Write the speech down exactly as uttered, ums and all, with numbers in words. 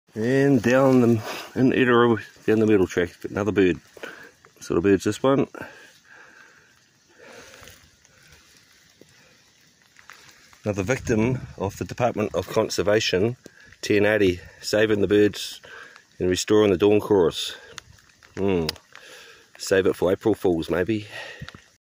And down the in Itaru, down the middle track, another bird. What sort of bird's this one? Another victim of the Department of Conservation, ten eighty, saving the birds and restoring the dawn chorus. Mm. Save it for April Fools, maybe.